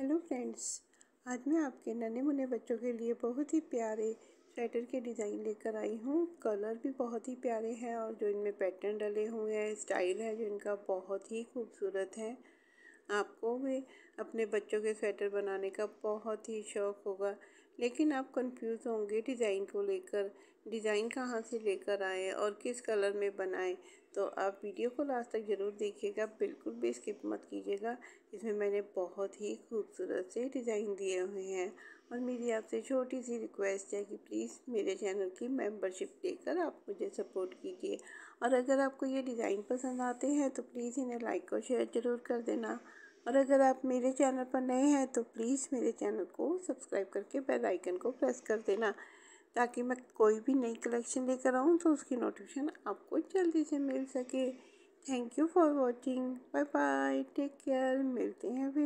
Hello friends, आज मैं आपके नन्हे मुन्ने बच्चों के लिए बहुत ही प्यारे स्वेटर के डिज़ाइन लेकर आई हूँ। कलर भी बहुत ही प्यारे हैं और जो इनमें पैटर्न डले हुए हैं, स्टाइल है जो इनका बहुत ही खूबसूरत है। आपको भी अपने बच्चों के स्वेटर बनाने का बहुत ही शौक़ होगा, लेकिन आप कंफ्यूज होंगे डिज़ाइन को लेकर। डिज़ाइन कहाँ से लेकर आएँ और किस कलर में बनाएं। तो आप वीडियो को लास्ट तक ज़रूर देखिएगा, बिल्कुल भी स्किप मत कीजिएगा। इसमें मैंने बहुत ही खूबसूरत से डिज़ाइन दिए हुए हैं और मेरी आपसे छोटी सी रिक्वेस्ट है कि प्लीज़ मेरे चैनल की मेंबरशिप लेकर आप मुझे सपोर्ट कीजिए। और अगर आपको ये डिज़ाइन पसंद आते हैं तो प्लीज़ इन्हें लाइक और शेयर ज़रूर कर देना। और अगर आप मेरे चैनल पर नए हैं तो प्लीज़ मेरे चैनल को सब्सक्राइब करके बेल आइकन को प्रेस कर देना, ताकि मैं कोई भी नई कलेक्शन लेकर आऊँ तो उसकी नोटिफिकेशन आपको जल्दी से मिल सके। Thank you for watching. Bye bye, take care. मिलते हैं फिर।